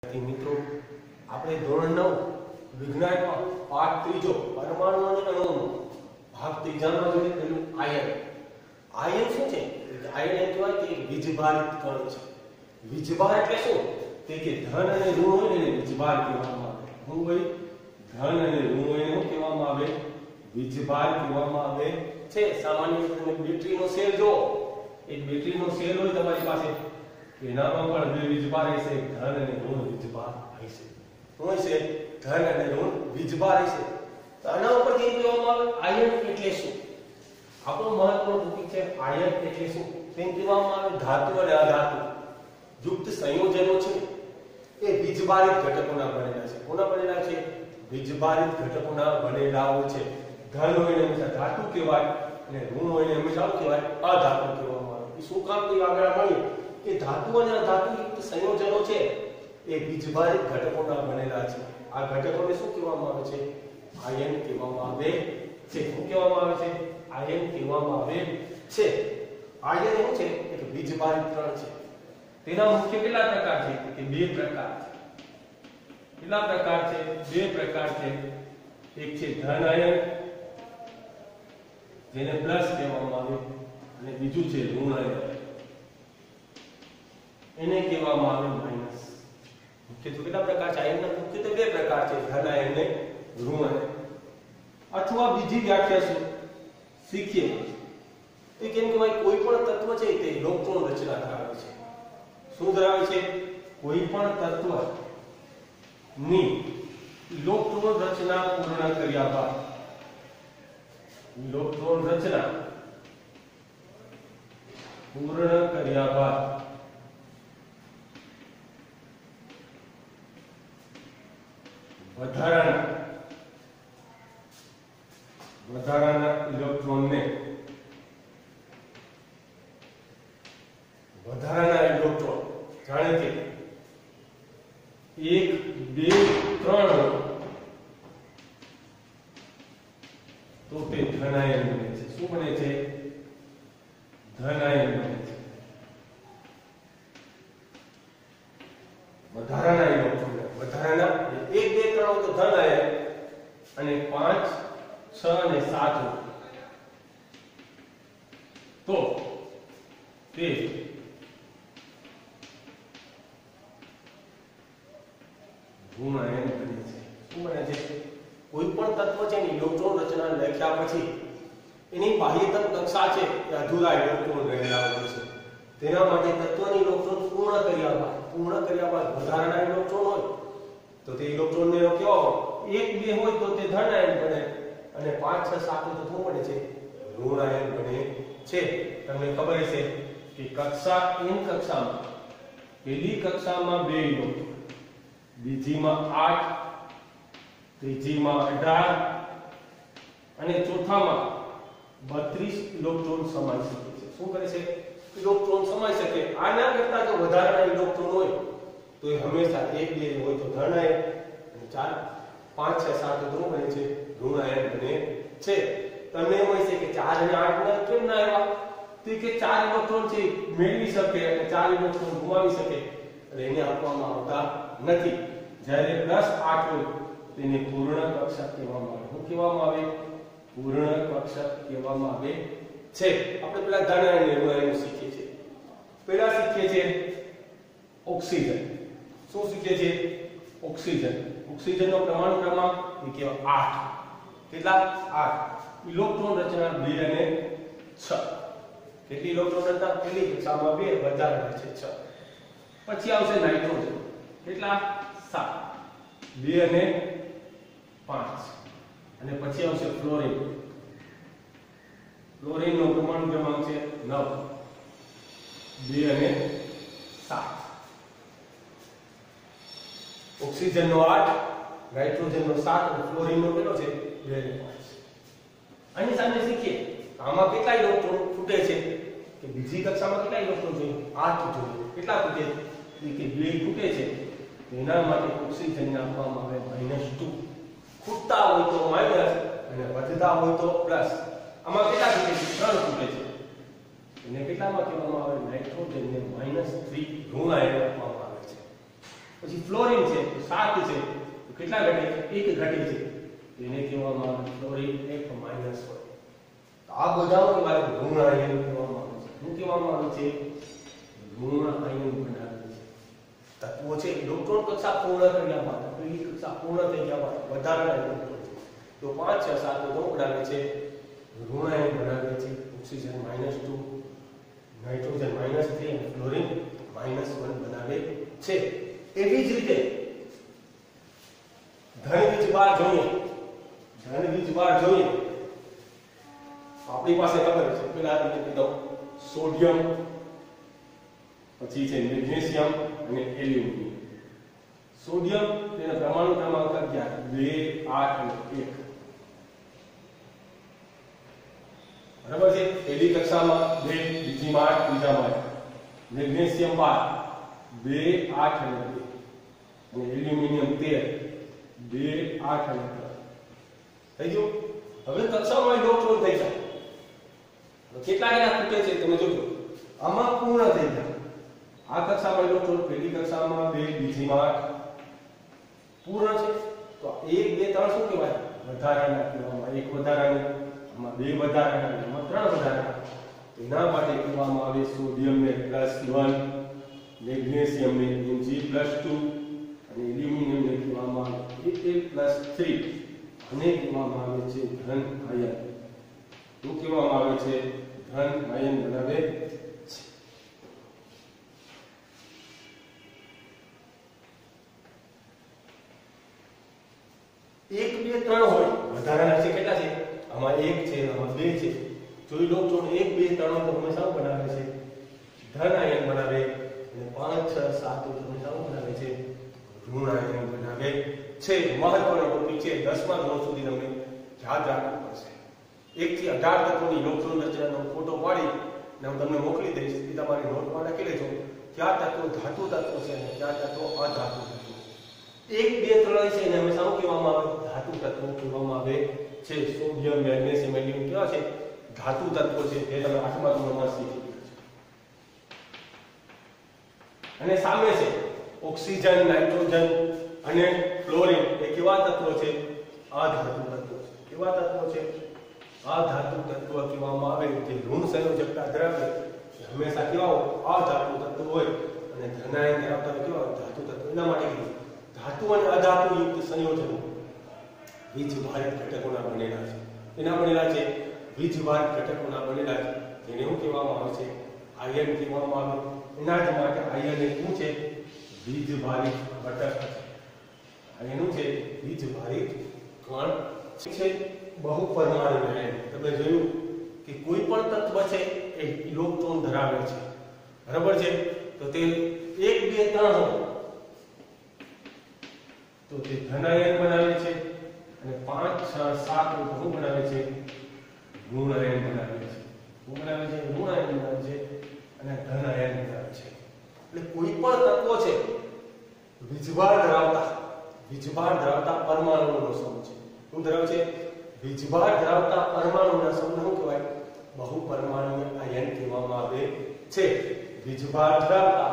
મિત્રો આપણે ધોરણ 9 વિજ્ઞાનમાં પાઠ ત્રીજો પરમાણુ અને અણુઓનો ભાગ ત્રીજામાં જોઈએ પેલું આયન. આયન શું છે? આયન એ કહેવાય કે વીજભારિત કણ છે. વીજભાર એટલે શું? તે કે ધન અને ઋણ હોય ને વીજભાર કહેવામાં આવે. શું હોય? ધન અને ઋણ હોય ને શું કહેવામાં આવે? વીજભાર કહેવામાં આવે છે. સામાન્ય રીતે તમે બેટરીનો સેલ જો, એક બેટરીનો સેલ હોય તમારી પાસે, એનામાં પણ બે વીજભાર હશે, ધન અને ઋણ વીજભાર હશે. શું હશે? ધન અને ઋણ વીજભાર હશે. તો આના ઉપરથી એમ કહેવામાં આવે આયન એટલે શું? આપણો મહત્વનો ટોપિક છે આયન એટલે શું. તેમ કહેવામાં આવે ધાતુ અને અધાતુ યુક્ત સંયોજનો છે એ વીજભારિત ઘટકોના બનેલા છે. કોના બનેલા છે? વીજભારિત ઘટકોના બનેલા હોય છે. ધન હોય ને હંમેશા ધાતુ કહેવાય અને ઋણ હોય ને હંમેશા શું કહેવાય? અધાતુ કહેવામાં આવે. એ શું કામ તો આગળ મળીએ કે ધાતુ અને અધાતુ યુક્ત સંયોજનો છે એ વીજભારિત ઘટકોના બનેલા છે. આ ઘટકોને શું કહેવામાં આવે છે? આયન કહેવામાં આવે છે. શું કહેવામાં આવે છે? આયન કહેવામાં આવે છે. આયન શું છે? એક વીજભારિત કણ છે. તેના મુખ્ય કેટલા પ્રકાર છે? કે બે પ્રકાર છે. કેટલા પ્રકાર છે? બે પ્રકાર છે. એક છે ધન આયન જેને પ્લસ કહેવામાં આવે અને બીજું છે ઋણ આયન એને કહેવામાં આવે માઈનસ. મુખ્યત્વે કેટલા પ્રકાર છે આયનના? મુખ્યત્વે બે પ્રકાર છે, ધન આયન અને ઋણ આયન. અથવા બીજી વ્યાખ્યા શું શીખીએ તો કેમ કે ભાઈ કોઈ પણ તત્વ છે તે ઇલેક્ટ્રોન રચના ધરાવે છે. શું ધરાવે છે? કોઈ પણ તત્વ ની ઇલેક્ટ્રોન રચના પૂર્ણ કર્યા બાદ ઇલેક્ટ્રોન રચના પૂર્ણ કર્યા બાદ વધારાના ઇલેક્ટ્રોનને જાણે કે 1 2 3 તો તે ધન આયન બને છે. શું બને છે? ધન આયન બને છે. વધારાના ઇલેક્ટ્રોન, વધારાના 1 2 3 હોય તો ધન આયન અને 5 6 અને 7 તો તે ઋણ આયન બને છે. શું બને છે? કોઈ પણ તત્વ છે ને ઇલેક્ટ્રોન રચના લખ્યા પછી એની બાહ્યતમ કક્ષા છે એ અધૂરા ઇલેક્ટ્રોન રહેલા હોય છે. તેના માટે તત્વની ઇલેક્ટ્રોન પૂર્ણ કર્યા બાદ વધારાના ઇલેક્ટ્રોન હોય તો તે ઇલેક્ટ્રોનને કેવો હોય? 1 2 હોય તો તે ધન આયન બને અને 5 6 7 તો શું બને છે? ઋણ આયન બને છે. તમને ખબર હશે કે કક્ષા n કક્ષામાં પહેલી કક્ષામાં 2 ઇલેક્ટ્રોન, બીજીમાં 8, ત્રીજીમાં 18 અને ચોથામાં 32 ઇલેક્ટ્રોન સમાઈ શકે છે. શું કરે છે? ઇલેક્ટ્રોન સમાઈ શકે. આના કરતા જો વધારાના ઇલેક્ટ્રોન હોય તો એ હંમેશા 1 2 હોય તો ધન આયન અને 4 5 6 7 તો બને છે? ઋણ આયન બને છે. તમને એમ હોય છે કે 4 અને 8 ના કેમ ના આવ્યા? તો કે 4 ઇલેક્ટ્રોન છે મેળવી શકે અને 4 ઇલેક્ટ્રોન ગુમાવી શકે અને એને આપવામાં આવતા નથી. જ્યારે +8 હોય તેને પૂર્ણ કક્ષક કહેવામાં આવે. શું કહેવામાં આવે? પૂર્ણ કક્ષક કહેવામાં આવે છે. આપણે પેલા ધન આયન અને ઋણ આયન શીખીએ છીએ. પહેલા શીખીએ છીએ ઓક્સિજન. શું શીખીએ છીએ? ઓક્સિજન. ઓક્સિજનનો પરમાણુ ક્રમાંક એ કેવા 8. કેટલા? 8. ઇલેક્ટ્રોન રચના 2 અને 6. કેટલી ઇલેક્ટ્રોન રચના? પહેલી કક્ષામાં 2, વધારે છે 6. પછી આવશે નાઇટ્રોજન. કેટલા? 7. 2 અને 5 અને પછી આવશે ફ્લોરિન. ફ્લોરિનનો પરમાણુ ક્રમાંક છે 9. 2 અને 7. ઓક્સિજનનો 8, નાઇટ્રોજનનો 7 અને ફ્લોરિનનો કેટલો છે? 2 અને 5. આની સામે શીખીએ આમાં કેટલા ઇલેક્ટ્રોન ફૂટે છે? કે બીજી કક્ષામાં કેટલા ઇલેક્ટ્રોન જોઈએ? 8 જોઈએ. કેટલા ફૂટે? કે 2 ફૂટે છે. એના માટે ઓક્સિજનને આપવામાં આવે -2. ખૂટતા હોય તો માઈનસ અને વધતા હોય તો પ્લસ. આમાં કેટલા ફૂટે છે? 3 ફૂટે છે. એને કેટલામાં કહેવામાં આવે? નાઇટ્રોજનને -3 ઋણ આયન આપવામાં આવે છે. પછી ફ્લોરિન છે 7 છે તો કેટલા ઘટે છે 1 ઘટે છે એને કહેવામાં આવે ફ્લોરિન F -1 તો આ બધાનો કહેવાય ઋણ આયન કહેવામાં આવે છે શું કહેવામાં આવે છે ઋણ આયન બનાવે છે તત્વો છે ઇલેક્ટ્રોન કક્ષા પૂર્ણ કર્યા બાદ પેલી કક્ષા પૂર્ણ થઈ ગયા બાદ વધારાના ઇલેક્ટ્રોન તો 5 6 7 નો બનાવે છે ઋણ આયન બનાવે છે ઓક્સિજન -2 નાઇટ્રોજન -3 અને ફ્લોરિન -1 બનાવે છે એવી જ રીતે ધન વીજભાર જોઈએ આપણી પાસે ખબર છે પેલા તમને કીધું સોડિયમ પછી છે મેગ્નેશિયમ અને એલ્યુમિનિયમ સોડિયમ તેના પરમાણુ ક્રમાંક 11 2 8 અને 1 બરાબર છે પહેલી કક્ષામાં 2 બીજીમાં 8 ત્રીજામાં 8 મેગ્નેશિયમ 12 2 8 અને 2 અને એલ્યુમિનિયમ 13 2 8 અને 3 થઈ ગયું હવે કક્ષામાં ઇલેક્ટ્રોન થઈ જાય તો કેટલા એના તૂટે છે તમે જોજો આમાં પૂર્ણ થઈ જાય આ કક્ષામાં ઇલેક્ટ્રોન પહેલી કક્ષામાં 2 બીજીમાં 8 પૂર્ણ છે તો 1 2 3 શું કહેવાય વધારાના કહેવામાં એક વધારાનું આમાં 2 વધારાના આમાં 3 વધારાના તો એના માટે કહેવામાં આવે સોડિયમને +1 મેગ્નેશિયમને Mg+2 અને એલ્યુમિનિયમને કહેવામાં આવે Al+3 અને કહેવામાં આવે છે ધન આયન શું કહેવામાં આવે છે ધન આયન બનાવે છે 1 2 3 હોય વધારાના છે કેટલા છે આમાં 1 છે આમાં 2 છે જો ઇલેક્ટ્રોન 1 2 3 તો હંમેશા બનાવે છે ધન આયન બનાવે અને 5 6 7 તો હંમેશા બનાવે છે ઋણ આયન બનાવે છે મહત્વનો ટોપિક છે 10મા ધોરણ સુધી તમને યાદ રાખવું પડશે 1 થી 18 તત્વોની ઇલેક્ટ્રોન રચનાનો ફોટો પાડી ને હું તમને મોકલી દઈશ એ તમારી નોટમાં લખી લેજો કયા તત્વો ધાતુ તત્વો છે અને કયા તત્વો અધાતુ તત્વો 1 2 3 છે એને હંમેશા શું કહેવામાં આવે ધાતુ તત્વો કહેવામાં આવે છે સોડિયમ મેગ્નેશિયમ એલ્યુમિનિયમ કેવા છે ધાતુ તત્વો છે જે તમે 8મા ધોરણમાં શીખી ગયા છો અને સામે છે ઓક્સિજન નાઇટ્રોજન અને ફ્લોરિન એ કેવા તત્વો છે અધાતુ તત્વો છે કેવા તત્વો છે અધાતુ તત્વો કહેવામાં આવે જે ઋણ સંયોજકતા ધરાવે હંમેશા કેવા હોય અધાતુ તત્વો હોય અને ધનાયન ધરાવતા કેવા ધાતુ તત્વો એના માટે ધાતુ અને અધાતુ યુક્ત સંયોજનો વીજભારિત ઘટકોના બનેલા છે એના બનેલા છે વીજભારિત ઘટકોના બનેલા છે જેને શું કહેવામાં આવે છે આયન કહેવામાં આવે એના જ માટે આયન એ શું છે વીજભારિત ઘટક છે આયનો છે વીજભારિત કણ છે બહુપરમાણુ આયન તમે જોયું કે કોઈ પણ તત્વ છે એ ઇલેક્ટ્રોન ધરાવે છે બરાબર છે તો તે 1 2 3 હોય તો તે ધનાયન બનાવે છે અને 5 6 7 હોય તો શું બનાવે છે ઋણ આયન બનાવે છે શું બનાવે છે ઋણ આયન બનાવે છે અને ધન આયન બનાવે છે એટલે કોઈ પણ તત્વ છે વીજભાર ધરાવતા પરમાણુઓનો સમૂહ છે શું ધરાવે છે વીજભાર ધરાવતા પરમાણુઓના સમૂહને શું કહેવાય બહુપરમાણુય આયન કહેવામાં આવે છે વીજભાર ધરાવતા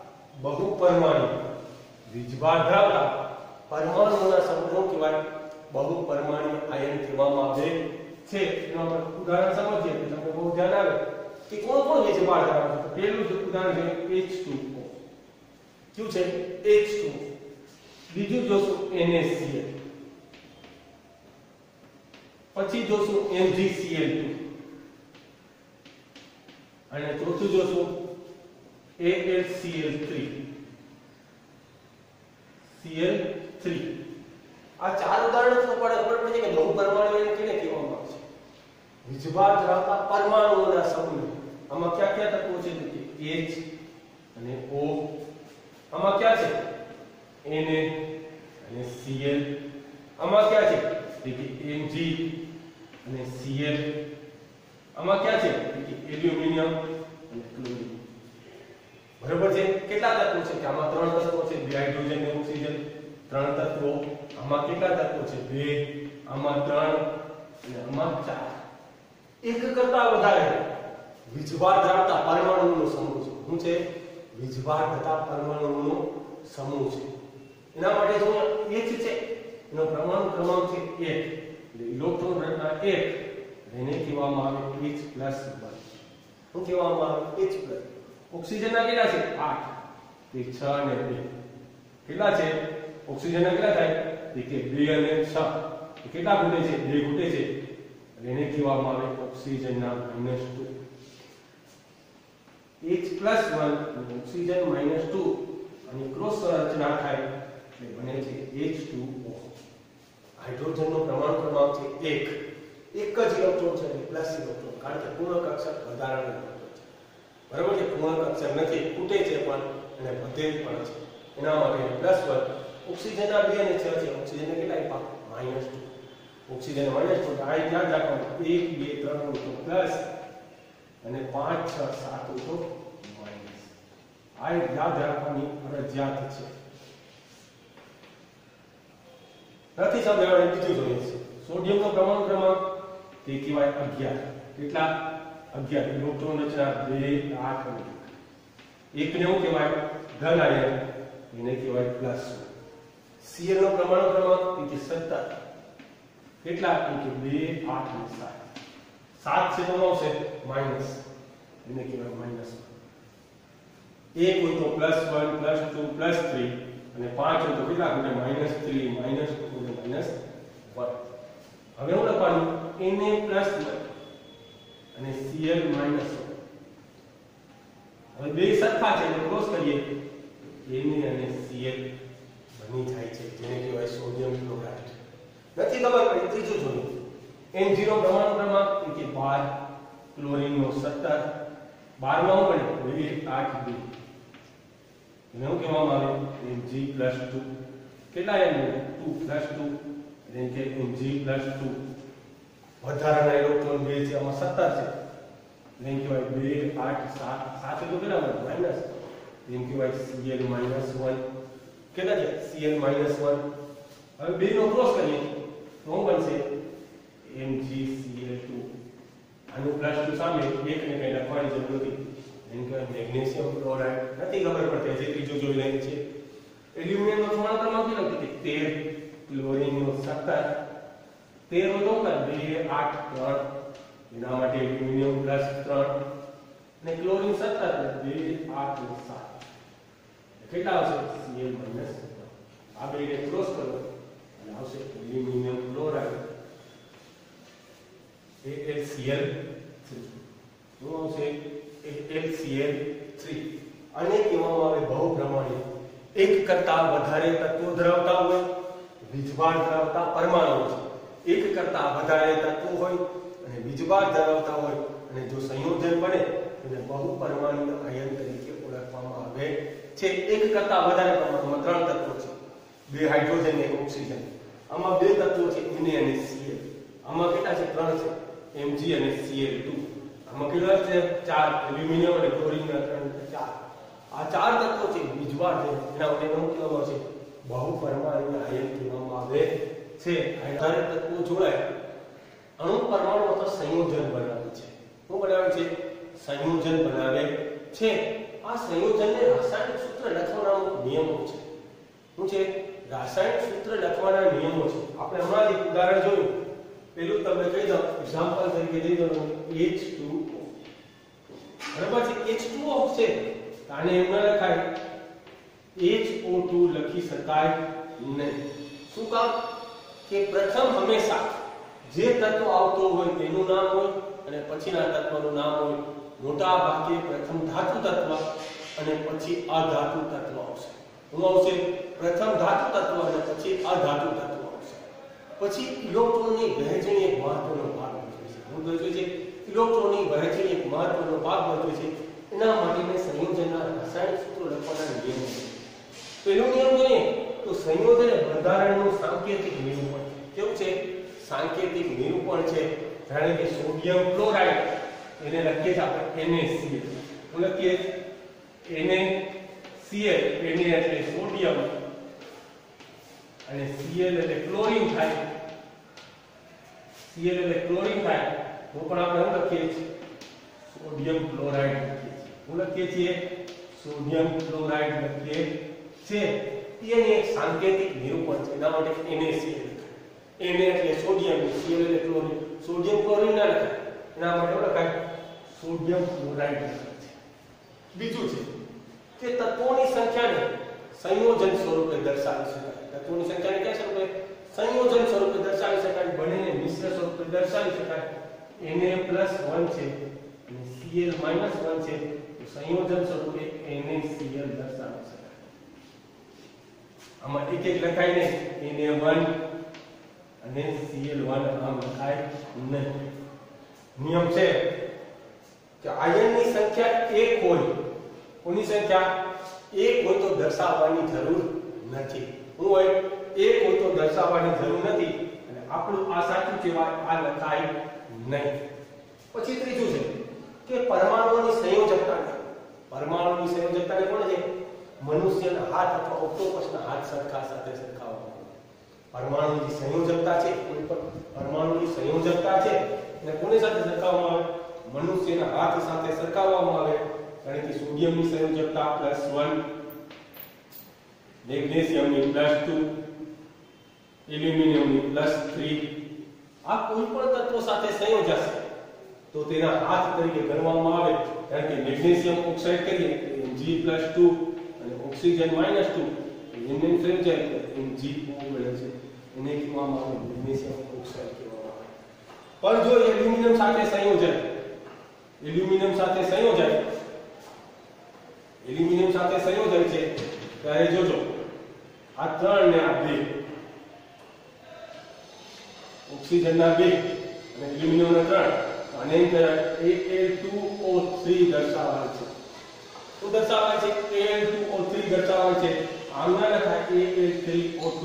પરમાણુઓના સમૂહને શું કહેવાય બહુપરમાણુય આયન કહેવામાં આવે છે એનું આપણે ઉદાહરણ સમજીએ તો તમને બહુ ધ્યાન આવે કે કોણ કોણ વીજભાર ધરાવે છે પહેલું ઉદાહરણ છે H2O ક્યું છે H2O બીજું જોશું NaCl પછી જોશું MgCl2 અને ચોથું જોશું AlCl3 Cl3 આ ચાર ઉદાહરણો તો ખબર પડે કે બહુપરમાણુ આયન કેને કહેવામાં આવે છે વીજભાર ધરાવતા પરમાણુઓના સમૂહ આમાં કયા કયા તત્વો છે કે H અને O આમાં ક્યાં છે Na અને Cl આમાં ક્યાં છે કે Mg અને Cl આમાં ક્યાં છે કે એલ્યુમિનિયમ અને ક્લોરીન બરાબર છે કેટલા તત્વો છે કે આમાં 3 તત્વો છે બે હાઇડ્રોજન અને ઓક્સિજન 3 તત્વો આમાં કેટલા તત્વો છે 2 આમાં 3 અને આમાં 4 એક કરતા વધારે વીજભાર ધરાવતા પરમાણુઓનો સમૂહ છે શું છે વીજભાર ધરાવતા પરમાણુઓનો સમૂહ છે એના માટે જો H છે એનો પરમાણુ ક્રમાંક છે 1 એટલે ઇલેક્ટ્રોન રચના 1 એને કહેવામાં આવે H+1 શું કહેવામાં આવે H+. ઓક્સિજનના કેટલા છે 8 તે 6 અને 2 કેટલા છે ઓક્સિજનના કેટલા થાય કે 2 અને 6 કેટલા ખૂટે છે 2 ખૂટે છે એને કહેવામાં આવે ઓક્સિજનના -2 H+1 અને ઓક્સિજન -2 અને ક્રોસ રચના થાય એટલે બને છે H2O. હાઇડ્રોજનનો પરમાણુ ક્રમાંક છે 1 એક જ ઇલેક્ટ્રોન છે એટલે પ્લસ ઇલેક્ટ્રોન કારણ કે પૂર્ણ કક્ષક વધારાનો ઇલેક્ટ્રોન છે બરાબર છે પૂર્ણ કક્ષક નથી ખૂટે છે પણ અને વધે પણ છે એના માટે +1 ઓક્સિજનના 2 અને 6 છે ઓક્સિજનને કેટલા આપ્યા -2 ઓક્સિજન -2 આ યાદ રાખવાનું 1 2 3 તો પ્લસ અને 5 6 7 તો માઈનસ આ યાદ રાખવાની ફરજિયાત છે નથી સમજાવવાનું બીજું જોઈએ છે સોડિયમનો પરમાણુ ક્રમાંક તે કહેવાય 11 કેટલા 11 ઇલેક્ટ્રોન રચના 2 8 અને 1 ને શું કહેવાય ધન આયન એને કહેવાય +1 Cl નો પરમાણુ ક્રમાંક તે 17 કેટલા કે 2 8 અને 7 7 છે તો આવશે માઈનસ એને કહેવાય -1 એક હોય તો +1 +2 +3 અને 5 હોય તો કેટલા ખૂટે -3 -2 અને -1 હવે હું લખવાનું Na +1 અને Cl -1 હવે બે સરખા છે એટલે ક્રોસ કરીએ Na અને Cl બની જાય છે જેને કહેવાય સોડિયમ ક્લોરાઇડ નથી ખબર પડી ત્રીજું જોઈએ N0 પરમાણુ ક્રમાંક કે 12 ક્લોરીનનો 17 12 માં હું બને 2 8 2 એને શું કહેવામાં આવે Mg+2 કેટલા N 2 +2 એટલે કે Mg+2 વધારાના ઇલેક્ટ્રોન 2 છે આમાં 17 છે એટલે કહેવાય 2 8 7 7 તો કેટલા બને માઈનસ એમ કહેવાય Cl -1 કેટલા છે Cl -1 હવે બે નો ક્રોસ કરીએ તો શું બનશે MgCl2 આનું +2 સામે એક ને કઈ લખવાની જરૂર નથી એમ કે મેગ્નેશિયમ ક્લોરાઇડ નથી ખબર પડતી જે ત્રીજું જોઈ લઈએ છે એલ્યુમિનિયમનો પરમાણુ ક્રમાંક કેટલો કે 13 ક્લોરીનનો 17 13 નો 2 8 3 એના માટે એલ્યુમિનિયમ +3 અને ક્લોરીન 17 2 8 અને 7 કેટલા આવશે Cl - આ બે ને ક્રોસ કરો અને આવશે એલ્યુમિનિયમ ક્લોરાઇડ AlCl3 શું આવશે AlCl3 આને કહેવામાં આવે બહુપ્રમાણીય એક કરતા વધારે તત્વો ધરાવતા હોય વીજભાર ધરાવતા પરમાણુ છે એક કરતા વધારે તત્વો હોય અને વીજભાર ધરાવતા હોય અને જો સંયોજન બને તેને બહુપરમાણુય આયન તરીકે ઓળખવામાં આવે છે એક કરતા વધારે પરમાણુમાં ત્રણ તત્વો છે બે હાઇડ્રોજન અને ઓક્સિજન આમાં બે તત્વો છે Na અને Cl આમાં કેટલા છે ત્રણ છે Mg અને Cl2 આમાં કેટલા છે ચાર એલ્યુમિનિયમ અને ક્લોરીન ના ત્રણ ચાર આ ચાર તત્વો છે વીજભાર છે એના માટે શું કહેવામાં આવે છે બહુપરમાણુય આયન કહેવામાં આવે છે વધારે તત્વો જોડાય અણુ પરમાણુ અથવા સંયોજન બનાવે છે શું બનાવે છે સંયોજન બનાવે છે આ સંયોજનને રાસાયણિક સૂત્ર લખવાના નિયમો છે શું છે રાસાયણિક સૂત્ર લખવાના નિયમો છે આપણે હમણાં એક ઉદાહરણ જોયું પેલું તમને કહી દઉં એક્ઝામ્પલ તરીકે દઈ દઉં H2O બરાબર છે H2O છે આને એમ ન લખાય HO2 લખી શકાય નહીં શું કામ કે પ્રથમ હંમેશા જે તત્વ આવતો હોય તેનું નામ હોય અને પછીના તત્વનું નામ હોય મોટા ભાગે પ્રથમ ધાતુ તત્વ અને પછી અધાતુ તત્વ આવશે શું આવશે પ્રથમ ધાતુ તત્વ અને પછી અધાતુ તત્વ આવશે પછી ઇલેક્ટ્રોનની વહેંચણી એક મહત્વનો ભાગ ભજવે છે હું કહું છું કે ઇલેક્ટ્રોનની વહેંચણી એક મહત્વનો ભાગ ભજવે છે એના માટે સંયોજનના રાસાયણિક સૂત્રો લખવાના નિયમો છે પહેલો નિયમ જોઈએ તો સંયોજન એ બંધારણનું સાંકેતિક નિરૂપણ કેવું છે સાંકેતિક નિરૂપણ છે જાણે કે સોડિયમ ક્લોરાઇડ એને લખીએ છીએ આપણે NaCl તો લખીએ NaCl Na એટલે સોડિયમ અને Cl એટલે ક્લોરીન થાય Cl એટલે ક્લોરીન થાય તો પણ આપણે શું લખીએ છીએ સોડિયમ ક્લોરાઇડ લખીએ છીએ શું લખીએ છીએ સોડિયમ ક્લોરાઇડ લખીએ છે એની એક સાંકેતિક નિરૂપણ છે. એના માટે NaCl Na એટલે સોડિયમ, Cl એટલે ક્લોરીન. સોડિયમ ક્લોરીન ના લખાય, એના માટે લખાય સોડિયમ ક્લોરાઇડ લખાય છે. બીજું છે કે તત્વોની સંખ્યાને સંયોજન સ્વરૂપે દર્શાવી શકાય. તત્વોની સંખ્યાને કયા સ્વરૂપે? સંયોજન સ્વરૂપે દર્શાવી શકાય. બંનેને મિશ્ર સ્વરૂપે દર્શાવી શકાય. Na+1 છે અને Cl -1 છે, તો સંયોજન સ્વરૂપે NaCl દર્શાવી શકાય. આમાં એક એક લખાય નહીં, Na1 અને Cl1 આમ લખાય નહીં. નિયમ છે કે આયનની સંખ્યા 1 હોય, કોની સંખ્યા 1 હોય તો દર્શાવવાની જરૂર નથી. હું હોય 1 હોય તો દર્શાવવાની જરૂર નથી, અને આપણું આ સાચું કહેવાય, આ લખાય નહીં. પછી ત્રીજું છે કે પરમાણુઓની સંયોજકતાને, પરમાણુની સંયોજકતાને કોણ છે? મનુષ્યના હાથ અથવા ઓક્ટોપસના હાથ સરખા સાથે સરખાવવામાં. પરમાણુની સંયોજકતા છે, કોઈ પણ પરમાણુની સંયોજકતા છે એને કોની સાથે સરખાવવામાં આવે? મનુષ્યના હાથ સાથે સરખાવવામાં આવે. કારણ કે સોડિયમની સંયોજકતા +1, મેગ્નેશિયમની +2, એલ્યુમિનિયમની +3. આ કોઈ પણ તત્વો સાથે સંયોજાશે તો તેના હાથ તરીકે ગણવામાં આવે. કારણ કે મેગ્નેશિયમ ઓક્સાઇડ કરીએ Mg+2 અને ઓક્સિજન -2, એમને સંયોજાય MgO મળે છે, એને કહેવામાં આવે મેગ્નેશિયમ ઓક્સાઇડ કહેવામાં આવે. પણ જો એલ્યુમિનિયમ સાથે સંયોજાય, એલ્યુમિનિયમ સાથે સંયોજાય છે ત્યારે જોજો આ 3 ને આ 2, ઓક્સિજનના 2 અને એલ્યુમિનિયમના 3, અને Al2O3 દર્શાવાય છે. શું દર્શાવાય છે? Al2O3 દર્શાવાય છે. આમ ના લખાય Al3O2.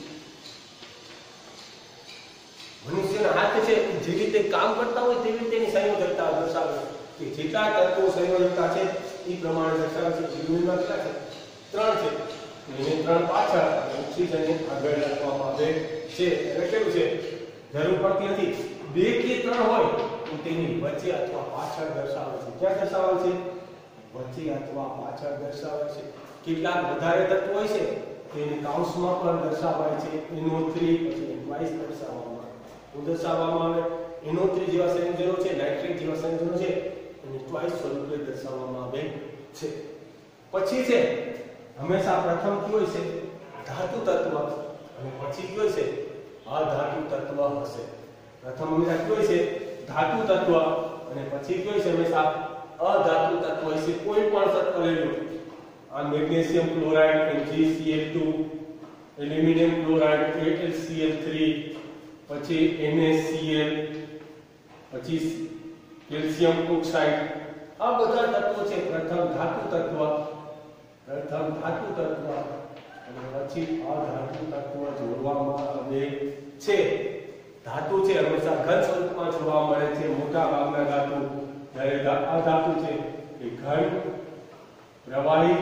મનુષ્યના હાથ છે જે રીતે કામ કરતા હોય તેવી રીતે એની સંયોજકતા દર્શાવે કે જેટલા તત્વો સંયોજકતા છે એ પ્રમાણે દર્શાવે છે. એલ્યુમિનિયમમાં કેટલા છે? 3 છે. એને 3 પાછળ અને ઓક્સિજનને આગળ રાખવામાં આવે છે. એટલે કેવું છે? જરૂર પડતી નથી. 2 કે 3 હોય તો તેની વચ્ચે અથવા પાછળ દર્શાવે છે. ક્યાં દર્શાવે છે? વચ્ચે અથવા પાછળ દર્શાવે છે. કેટલાક વધારે તત્વો હોય છે તેને કાઉન્સમાં પણ દર્શાવાય છે. NO3 પછી ટ્વાઇસ દર્શાવવામાં આવે. NO3 જેવા સંયોજનો છે, નાઇટ્રેટ જેવા સંયોજનો છે, એને ટ્વાઇસ સ્વરૂપે દર્શાવવામાં આવે છે. પછી છે હંમેશા પ્રથમ કયો હોય છે? ધાતુ તત્વ, અને પછી કયો છે? અધાતુ તત્વ હશે. પ્રથમ હંમેશા કયો છે? ધાતુ તત્વ, અને પછી કયો છે? હંમેશા અધાતુ તત્વ હશે. કોઈ પણ તત્વ લઈ લો, આ magnesium chloride MgCl2, aluminium chloride AlCl3, પછી NaCl, પછી કેલ્શિયમ ઓક્સાઇડ, આ બધા તત્વો છે પ્રથમ ધાતુ તત્વ, અને પછી અધાતુ તત્વ જોડવામાં આવે છે. ધાતુ છે હંમેશા ઘન સ્વરૂપમાં જોવા મળે છે. મોટા ભાગના ધાતુ, જ્યારે અધાતુ છે એ ઘન, પ્રવાહી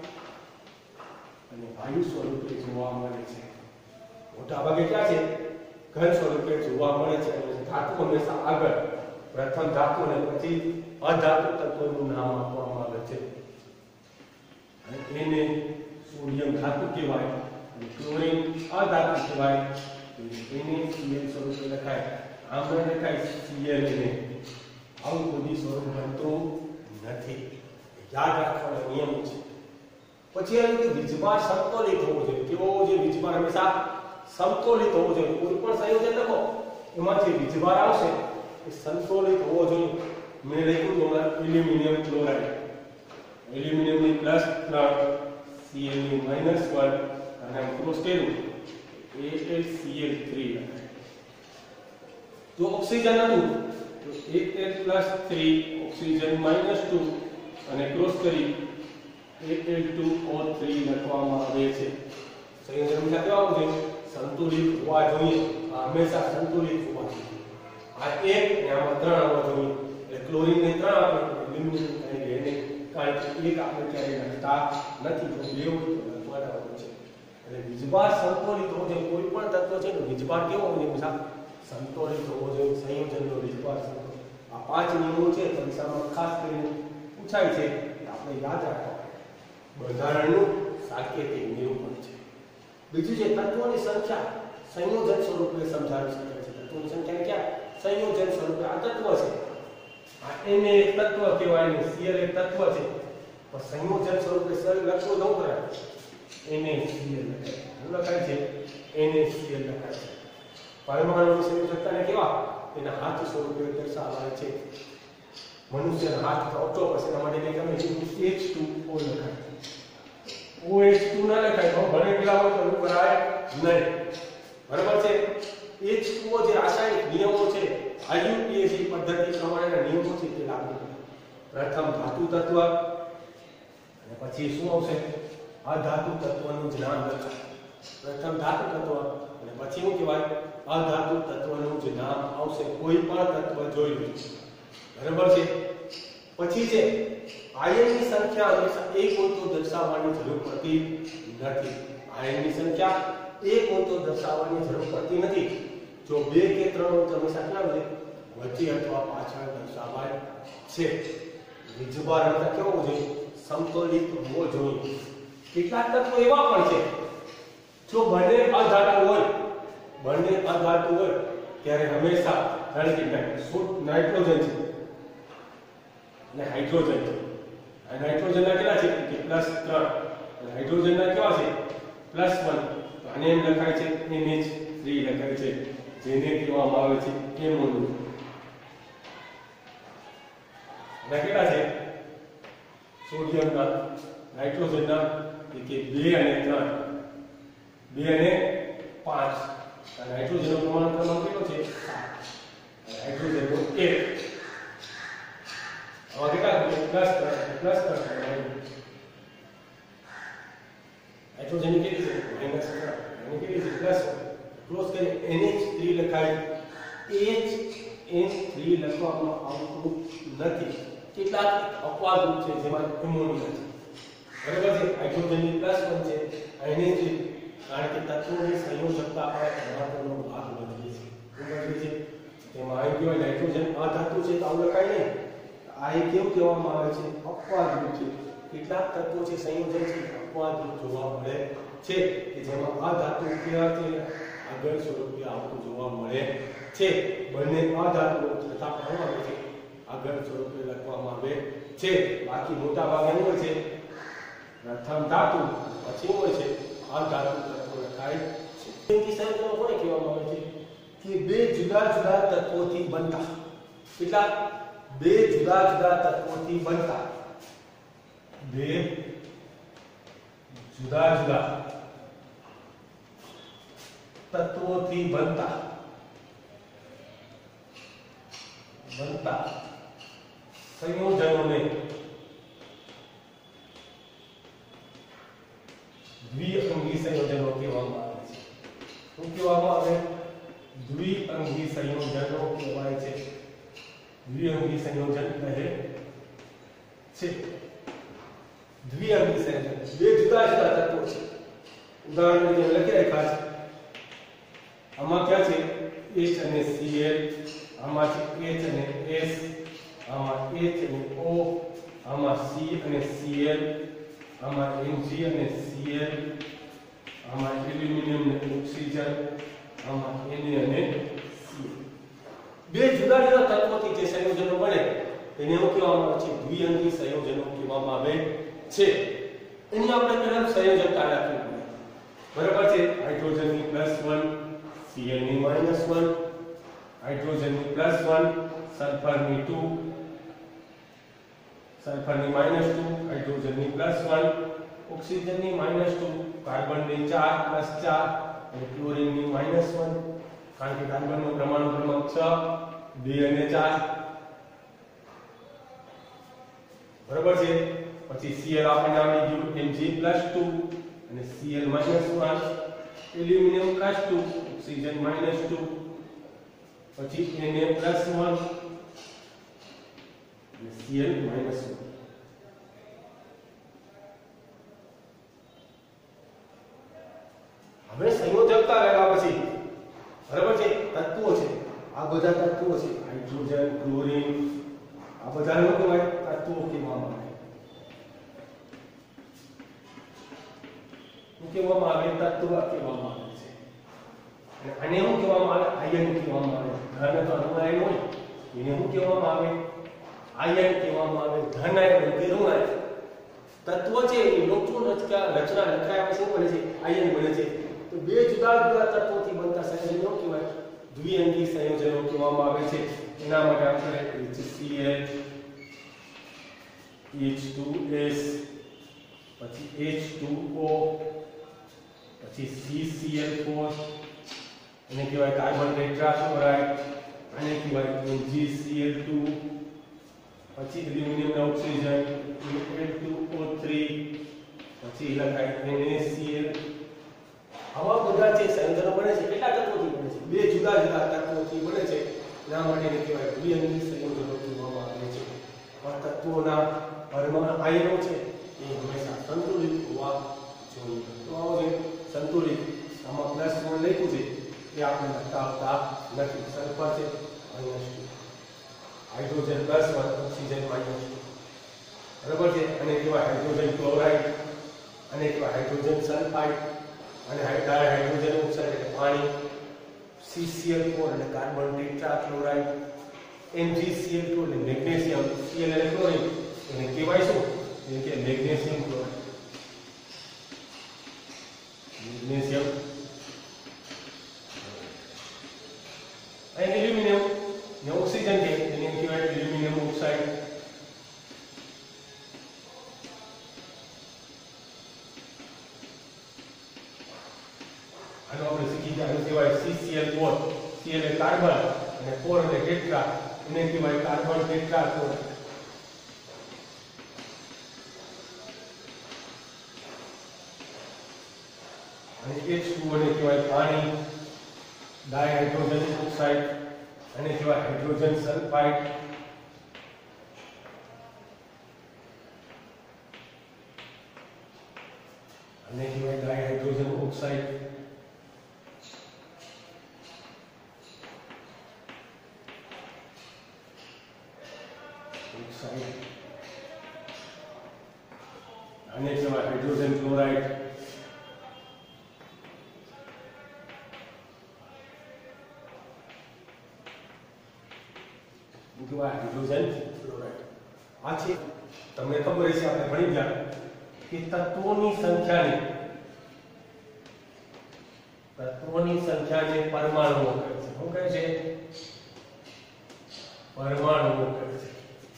અને વાયુ સ્વરૂપે જોવા મળે છે. મોટા ભાગે ક્યાં છે? ઘન સ્વરૂપે જોવા મળે છે. ધાતુ હંમેશા આગળ, પ્રથમ ધાતુ અને પછી અધાતુ તત્વનું નામ આપવામાં આવે છે. અને એને સોડિયમ ધાતુ કહેવાય અને ક્લોરીન અધાતુ કહેવાય. એને Cl સ્વરૂપે લખાય. આમ ન લખાય Cl ને. આવું કોઈ સ્વરૂપ બનતું નથી. યાદ રાખવાનો નિયમ છે. પછી આ રીતે વીજભાર સમતોલિત હોવો જોઈએ. કેવો હોવો જોઈએ? વીજભાર હંમેશા સમતોલિત હોવો જોઈએ. કોઈ પણ સંયોજન લખો એમાં જે વીજભાર આવશે એ સંતુલિત હોવો જોઈએ. મેં લખ્યું તો એલ્યુમિનિયમ ક્લોરાઇડ, એલ્યુમિનિયમની +3, Cl ની -1, અને ક્રોસ કર્યું AlCl3 લખાય. જો ઓક્સિજન હતું તો Al+3, ઓક્સિજન -2, અને ક્રોસ કરી Al2O3 લખવામાં આવે છે. સંયોજન હંમેશા કેવા હોવું જોઈએ? સંતુલિત હોવા જોઈએ. હંમેશા સંતુલિત હોવા જોઈએ. આ 1 અને આમાં 3 આવવા જોઈએ. એટલે ક્લોરીન ને 3 આપણે એલ્યુમિનિયમ અને એને કારણ કે 1 આપણે ક્યારેય લખતા નથી, તો 2 હોય તો લખવાના હોય છે. એટલે વીજભાર સંતુલિત હોવો જોઈએ. કોઈ પણ તત્વ છે તો વીજભાર કેવો હોવો જોઈએ? હંમેશા સંતુલિત હોવો જોઈએ. સંયોજનનો વીજભાર સંતુલિત. આ 5 નિયમો છે પરીક્ષામાં ખાસ કરીને પૂછાય છે, આપણે યાદ રાખવા. બંધારણનું સાંકેતિક નિરૂપણ છે. બીજું છે તત્વોની સંખ્યા સંયોજન સ્વરૂપે સમજાવી શકાય છે. તત્વોની સંખ્યાને ક્યાં સંયોજન સ્વરૂપે આ તત્વ છે. આ એને એક તત્વ કહેવાય ને Cl એક તત્વ છે. તો સંયોજન સ્વરૂપે સર લખવું ન પડે. એને Cl લખાય છે. એને Cl લખાય છે. પરમાણુની સંયોજકતાને કેવા એના હાથ સ્વરૂપે દર્શાવાય છે. મનુષ્યના હાથ ઓક્ટોપસ એના માટે કંઈ તમે H2O લખાય. OH2 ના લખાય તો ભણે ગયેલા હોય તો ઉપર આવે નહીં. બરાબર છે. H2O જે રાસાયણિક નિયમો છે IUPAC પદ્ધતિ પ્રમાણેના નિયમો છે તે લાગુ પડે. પ્રથમ ધાતુ તત્વ અને પછી શું આવશે અધાતુ તત્વનું જ નામ લખાય. પ્રથમ ધાતુ તત્વ અને પછી શું કહેવાય અધાતુ તત્વનું જ નામ આવશે. કોઈ પણ તત્વ જોઈ લો. બરાબર છે. પછી છે આયનની સંખ્યા હંમેશા એક હોય તો દર્શાવવાની જરૂર પડતી નથી. આયનની સંખ્યા એક હોય તો દર્શાવવાની જરૂર પડતી નથી. જો 2 કે 3 હોય તો હંમેશા કેવું છે વચ્ચે અથવા પાછળ દર્શાવાય છે. વીજભાર એટલે કેવો છે સમતોલિત હોવો જોઈએ. કેટલાક તત્વો એવા પણ છે જો બંને અધાતુ હોય ત્યારે હંમેશા નાઇટ્રોજન છે અને હાઇડ્રોજન છે. આ નાઇટ્રોજનના કેટલા છે કે +3 અને હાઇડ્રોજનના કેવા છે +1. તો આને એમ લખાય છે NH3 લખાય છે જેને કહેવામાં આવે છે એમોનિયમ. અને કેટલા છે સોડિયમના નાઇટ્રોજનના કે 2 અને 3 2 અને 5. અને હાઇડ્રોજનનો પ્રમાણ ક્રમાંક કેટલો છે 7. હાઇડ્રોજનનો 1. આમાં કેટલા +3 હાઇડ્રોજનની કેટલી છે -3 અને કેટલી છે +1. ક્લોઝ કરી NH3 લખાય. HN3 લખવામાં આવતું નથી. કેટલાક અપવાદરૂપ છે જેમાં એમોનિયા છે. બરાબર છે. હાઇડ્રોજનની +1 છે NH3 કારણ કે તત્વોની સંયોજકતા પર મહત્વનો ભાગ ભજવે છે. તેમાં અહીં કહેવાય નાઇટ્રોજન અધાતુ છે તો આવું લખાય નહીં. આ એક કેવું કહેવામાં આવે છે અપવાદરૂપ છે. કેટલાક તત્વો છે સંયોજન છે અપવાદરૂપ જોવા મળે છે કે જેમાં અધાતુ કેવા છે આગળ સ્વરૂપે આવતું જોવા મળે છે. બંને અધાતુઓ છતાં પણ આવે છે આગળ સ્વરૂપે લખવામાં આવે છે. બાકી મોટા ભાગે શું હોય છે પ્રથમ ધાતુ પછી હોય છે અધાતુ તત્વો લખાય છે. તેની સંયોજનો કોને કહેવામાં આવે છે કે 2 જુદા જુદા તત્વોથી બનતા. કેટલા 2 જુદા જુદા તત્વોથી બનતા. 2 જુદા જુદા તત્વોથી બનતા સંયોજનોને દ્વિઅંગી સંયોજનો કહેવામાં આવે છે. શું કહેવામાં આવે દ્વિઅંગી સંયોજનો કહેવાય છે. દ્વિઅંગી સંયોજન કહે છે. દ્વિઅંગી સંયોજન 2 જુદા જુદા તત્વો છે. ઉદાહરણ તરીકે લખી રાખ્યા છે. આમાં ક્યાં છે H અને Cl, આમાં છે H અને S, આમાં H અને O, આમાં C અને Cl, આમાં Mg અને Cl, આમાં એલ્યુમિનિયમ અને ઓક્સિજન, આમાં Na અને Cl. 2 જુદા જુદા તત્વોથી જે સંયોજનો બને તેને શું કહેવામાં આવે છે દ્વિઅંગી સંયોજનો કહેવામાં આવે છે. એની આપણે પહેલા સંયોજકતા રાખવી પડે. બરાબર છે. હાઇડ્રોજનની +1 Cl ની -1, હાઇડ્રોજનની +1 સલ્ફરની 2, સલ્ફરની -2, હાઇડ્રોજનની +1 ઓક્સિજનની -2, કાર્બનની 4 +4 અને ક્લોરીનની -1 કારણ કે કાર્બનનો પરમાણુ ક્રમાંક 6 2 અને 4. બરાબર છે. પછી Cl આપણને આવડી ગયું Mg+2 અને Cl -1, એલ્યુમિનિયમ +2, ઓક્સિજન -2, પછી Na+1 અને Cl -1. હવે સંયોજકતા લેવા પછી બરાબર છે તત્વો છે આ બધા તત્વો છે હાઇડ્રોજન ક્લોરીન આ બધા નો કહેવાય તત્વો કહેવામાં આવે. કહેવામાં આવે તત્વ કહેવામાં આવે છે અને આને શું કહેવામાં આવે આયન કહેવામાં આવે ધન તો ઋણાયન હોય એને શું કહેવામાં આવે આયન કહેવામાં આવે ધન આયન કે ઋણાયન તત્વ છે એ ઇલેક્ટ્રોન રચના લખાયા પછી શું બને છે આયન બને છે તો બે જુદા જુદા તત્વોથી બનતા સંયોજનો કહેવાય દ્વિઅંગી સંયોજનો કહેવામાં આવે છે એના માટે આપણે HCl H2S પછી H2O પછી CCl4 એને કહેવાય કાર્બન ટેટ્રાક્લોરાઇડ આને કહેવાય MgCl2 પછી એલ્યુમિનિયમ ઓક્સિજન Al2O3 પછી લખાય NaCl આવા બધા જે સંયોજનો બને છે કેટલા તત્વોથી બને છે બે જુદા જુદા તત્વોથી બને છે એના માટે એને કહેવાય દ્વિઅંગી સંયોજનો કહેવામાં આવે છે આ તત્વોના પરમાણુ આયનો છે એ હંમેશા સંતુલિત હોવા જોઈએ તો આવો જે સંતુલિત આમાં પ્લસ નું લખ્યું છે એ આપણે લખાવતા નથી સલ્ફર છે -2 હાઇડ્રોજન +1 ઓક્સિજન -2 બરાબર છે અને કહેવાય હાઇડ્રોજન ક્લોરાઇડ અને કહેવાય હાઇડ્રોજન સલ્ફાઇડ અને હાઇડ્રોજન ઓક્સાઇડ એટલે પાણી CCl4 એટલે કાર્બન ટેટ્રાક્લોરાઇડ MgCl2 એટલે મેગ્નેશિયમ Cl એટલે ક્લોરીન એને કહેવાય શું એટલે કે મેગ્નેશિયમ ક્લોરાઇડ મેગ્નેશિયમ અને એલ્યુમિનિયમ ને ઓક્સિજન છે એને કહેવાય એલ્યુમિનિયમ ઓક્સાઇડ આનો આપણે શીખી ગયા કહેવાય CCl4 Cl એટલે કાર્બન અને 4 એટલે ટેટ્રા એને કહેવાય કાર્બન ટેટ્રાક્લોરાઇડ અને H2O ને કહેવાય પાણી ડાયહાઇડ્રોજન ઓક્સાઇડ અને કહેવાય હાઇડ્રોજન સલ્ફાઇડ અને કહેવાય ડાયહાઇડ્રોજન ઓક્સાઇડ અને કહેવાય હાઇડ્રોજન ક્લોરાઇડ હાઇડ્રોજન ક્લોરાઇડ આ છે તમને ખબર છે આપણે ભણી ગયા કે તત્વોની સંખ્યાને પરમાણુઓ કહે છે શું કહે છે પરમાણુઓ કહે છે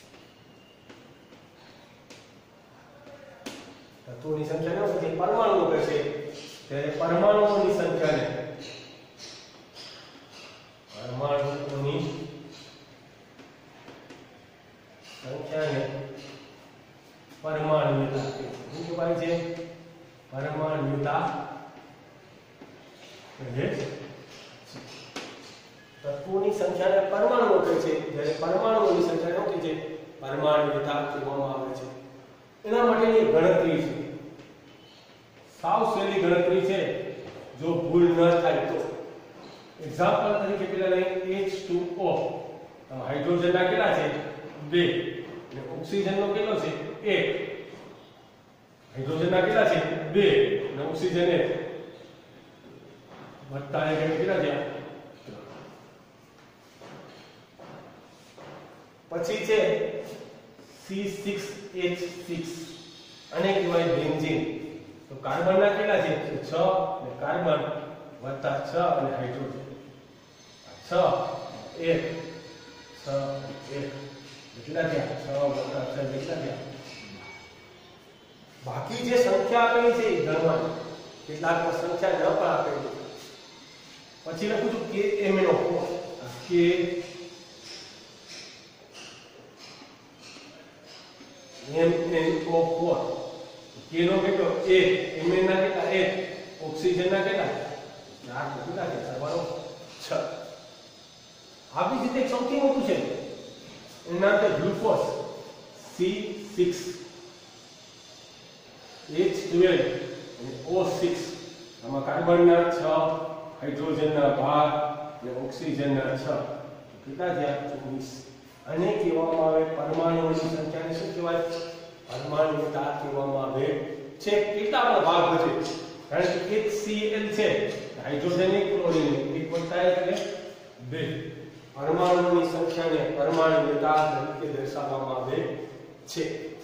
તત્વોની સંખ્યાને શું કહે પરમાણુઓ કહે છે ત્યારે પરમાણુઓની સંખ્યાને પરમાણુતા શું કહેવાય છે પરમાણુતા એટલે તત્વોની સંખ્યાને પરમાણુઓ કહે છે જ્યારે પરમાણુઓની સંખ્યાને શું કહે છે પરમાણુતા કહેવામાં આવે છે એના માટેની ગણતરી છે સાવ સહેલી ગણતરી છે જો ભૂલ ન થાય તો એક્ઝામ્પલ તરીકે પેલા લઈ H2O હાઇડ્રોજનના કેટલા છે 2 અને ઓક્સિજનનો કેટલો છે 1 હાઇડ્રોજનના કેટલા છે 2 અને ઓક્સિજન 1 વત્તા એક કેટલા છે પછી છે C6H6 અને કહેવાય બેન્ઝીન તો કાર્બનના કેટલા છે 6 અને કાર્બન વત્તા 6 અને હાઇડ્રોજન 6 1 કેટલા થયા 6 વત્તા 6 કેટલા થયા બાકી જે સંખ્યા આપેલી છે એ ગણવાની કેટલાક સંખ્યા ન પણ આપેલી પછી લખું છું KMnO4 K નો કેટલો 1 Mn ના કેટલા 1 ઓક્સિજન ના કેટલા 4 કેટલા છે સરવાળો 6 આવી રીતે સૌથી મોટું છે એનું નામ છે ગ્લુકોઝ C6H12 અને O6 આમાં કાર્બનના 6 હાઇડ્રોજનના 12 અને ઓક્સિજનના 6 કેટલા થયા 24 અને કહેવામાં આવે પરમાણુઓની સંખ્યાને શું કહેવાય પરમાણુતા કહેવામાં આવે છે કેટલાનો ભાગ વધે કારણ કે HCl છે હાઇડ્રોજનિક ક્લોરિનિક 1 + 1 એટલે 2 પરમાણુની સંખ્યાને પરમાણુયતા તરીકે દર્શાવવામાં આવે છે।